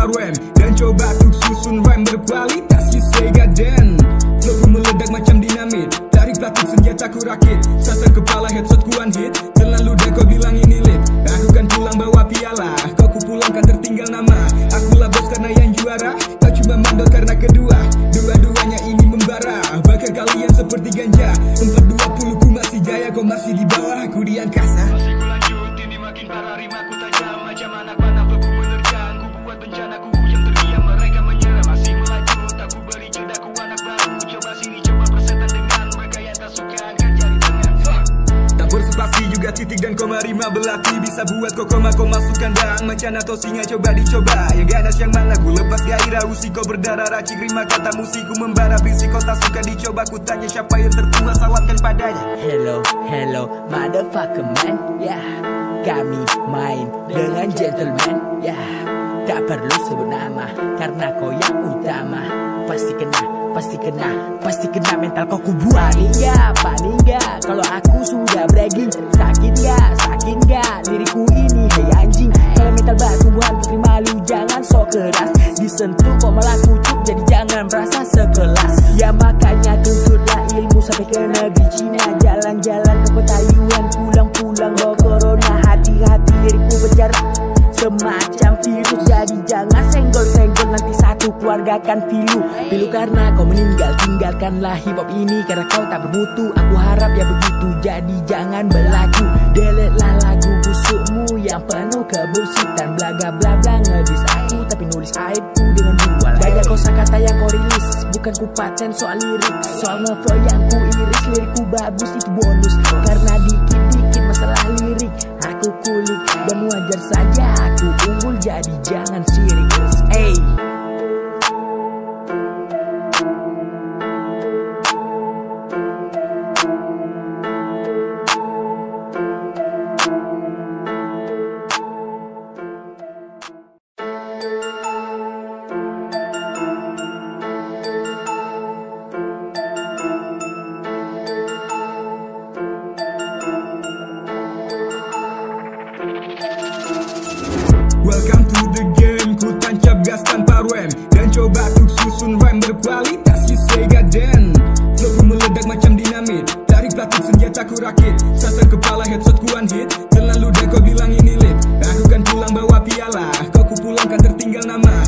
tanpa rem, dan coba tuk susun rhyme berkualitas. You say goddamn, flowku meledak macam dinamit. Dari pelatuk senjataku rakit, sasar kepala headshot ku one hit. Terlalu dah kau bilang ini lit, aku kan pulang bawa piala. Kau ku pulang kan tertinggal nama. Akulah bos karena yang juara, kau cuma mandor karena kedua. Dua-duanya ini membara, bakar kalian seperti ganja. 420 ku masih jaya, kau masih di bawah, aku di angkasa. Masih ku lanjut, ini makin parah, rimaku tajam macam anak panah, aku menerjang. Ku buat bencana, ku yang terdiam, mereka menyerah. Masih melaju, tak ku beri jeda, ku anak baru. Coba sini, coba persetan dengan mereka yang tak suka akan jari tangan. Tak berspasi juga titik dan koma rima belati. Bisa buat koma masukkan dang macan atau singa, coba dicoba. Yang ganas yang mana ku lepas gairah, usi kau berdarah racik rima kata musiku membara. Berisik kau tak suka dicoba, ku tanya siapa yang tertua, salamkan padanya. Hello, motherfucker man, yeah. Kami main dengan gentleman, yeah. Tak perlu sebut nama, karena kau yang utama. Pasti kena mental kau ku buat. Paling gak, kalau aku sudah bragging. Sakit gak, liriku ini hey anjing. Kalau mental batu buhan putri malu, jangan sok keras. Disentuh kok malah kucuk, jadi jangan merasa sekelas. Ya makanya tuntutlah ilmu sampai ke negeri Cina. Jalan-jalan ke Taiwan, pulang-pulang bawa corona. Hati-hati liriku berjarak semacam virus, jadi jangan senggol-senggol, nanti satu keluarga kan pilu karena kau meninggal. Tinggalkanlah hip hop ini karena kau tak bermutu. Aku harap ya begitu, jadi jangan berlaku. Deletelah lagu busukmu yang penuh kebullshitan. Blaga-blaga ngedis aku, tapi nulis aibku dengan dua. Banyak kosakata yang kau rilis, bukan ku paten soal lirik. Soal ngeflow yang ku iris, lirikku bagus itu bonus. Karena dikit-dikit masalah lirik aku kulik, dan wajar saja aku unggul, jadi jangan sirik. Hey. Welcome to the game, ku tancap gas tanpa rem, dan coba tuk susun rhyme berkualitas. You say goddamn, flowku meledak macam dinamit. Dari pelatuk senjataku rakit, sasar kepala headshot ku one hit. Terlalu dah kau bilang ini lit, aku kan pulang bawa piala. Kau ku pulang kan tertinggal nama.